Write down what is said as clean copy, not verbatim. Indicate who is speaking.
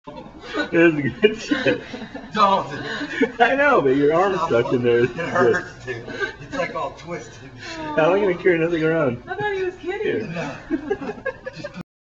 Speaker 1: It is good shit.
Speaker 2: Don't.
Speaker 1: I know, but your arm's stuck in there.
Speaker 2: It hurts, dude. It's like all twisted.
Speaker 1: How am I going to carry nothing around?
Speaker 3: I thought he was kidding.
Speaker 1: Here.
Speaker 2: No. Just put